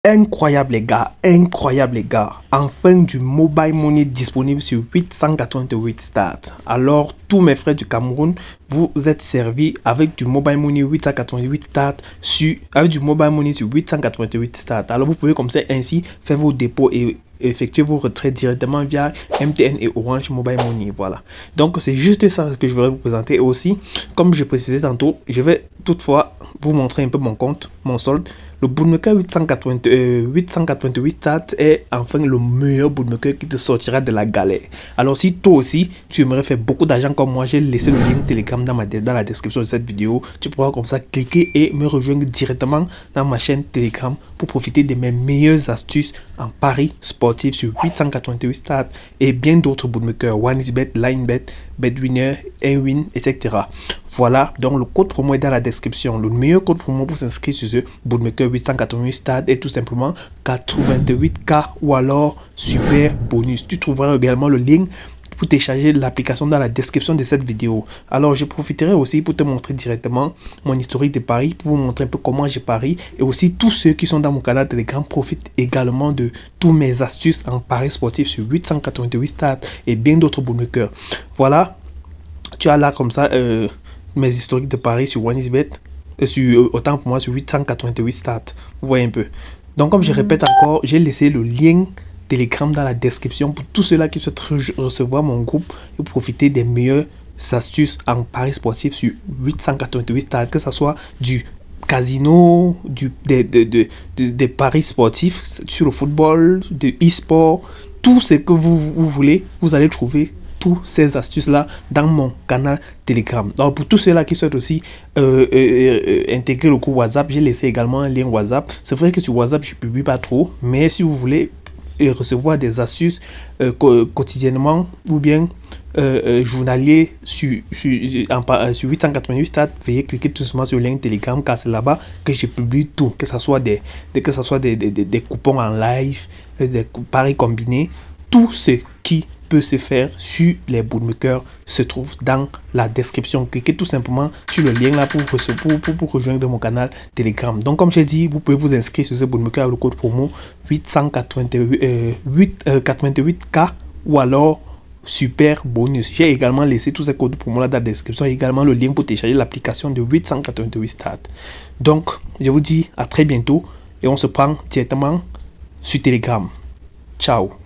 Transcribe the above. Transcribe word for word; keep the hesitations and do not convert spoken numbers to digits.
Incroyable les gars, incroyable les gars. Enfin du mobile money disponible sur huit cent quatre-vingt-huit stars. Alors tous mes frères du Cameroun, vous êtes servis avec du mobile money huit cent quatre-vingt-huit stars sur avec du mobile money sur huit cent quatre-vingt-huit stars. Alors vous pouvez comme ça ainsi faire vos dépôts et effectuer vos retraits directement via M T N et Orange Mobile Money. Voilà. Donc c'est juste ça que je voudrais vous présenter. Et aussi, comme je précisais tantôt, je vais toutefois vous montrer un peu mon compte, mon solde. Le bootmaker huit cent quatre-vingt-huit stars est enfin le meilleur bootmaker qui te sortira de la galère. Alors si toi aussi tu aimerais faire beaucoup d'argent comme moi, j'ai laissé le lien Telegram dans, ma, dans la description de cette vidéo. Tu pourras comme ça cliquer et me rejoindre directement dans ma chaîne Telegram pour profiter de mes meilleures astuces en paris sportif sur huit cent quatre-vingt-huit stars et bien d'autres bootmakers, OneXBet, LineBet, BetWinner, Nwin, et cetera. Voilà, donc le code promo est dans la description. Le meilleur code promo pour s'inscrire sur ce bootmaker huit cent quatre-vingt-huit stars est tout simplement quatre-vingt-huit K ou alors super bonus. Tu trouveras également le lien pour télécharger l'application dans la description de cette vidéo. Alors je profiterai aussi pour te montrer directement mon historique de paris, pour vous montrer un peu comment je parie, et aussi tous ceux qui sont dans mon canal Telegram profitent également de tous mes astuces en paris sportif sur huit cent quatre-vingt-huit stars et bien d'autres bootmakers. Voilà, tu as là comme ça euh, mes historiques de paris sur OneXBet, euh, sur, euh, autant pour moi sur huit cent quatre-vingt-huit stars. Vous voyez un peu. Donc comme je répète encore, j'ai laissé le lien Telegram dans la description pour tous ceux-là qui souhaitent recevoir mon groupe et profiter des meilleures astuces en paris sportif sur huit cent quatre-vingt-huit stars, que ce soit du casino, du, des, des, des, des, des paris sportifs sur le football, de e-sport, tout ce que vous, vous voulez, vous allez trouver toutes ces astuces là dans mon canal Telegram. Donc pour tous ceux-là qui souhaitent aussi euh, euh, euh, intégrer le groupe WhatsApp, j'ai laissé également un lien WhatsApp. C'est vrai que sur WhatsApp je ne publie pas trop, mais si vous voulez et recevoir des astuces euh, quotidiennement ou bien euh, euh, journalier sur, sur, en, sur huit cent quatre-vingt-huit stars, veuillez cliquer tout simplement sur le lien Telegram, car c'est là-bas que je publie tout, que ce soit des, des, que ça soit des, des, des, des coupons en live, des paris combinés, tout ce qui peut se faire sur les bootmakers se trouve dans la description. Cliquez tout simplement sur le lien là pour, pour, pour, pour rejoindre mon canal Telegram. Donc comme j'ai dit, vous pouvez vous inscrire sur ce bootmaker avec le code promo huit cent quatre-vingt-huit K ou alors super bonus. J'ai également laissé tous ces codes promo là dans la description, et également le lien pour télécharger l'application de huit cent quatre-vingt-huit stars. Donc je vous dis à très bientôt et on se prend directement sur Telegram. Ciao.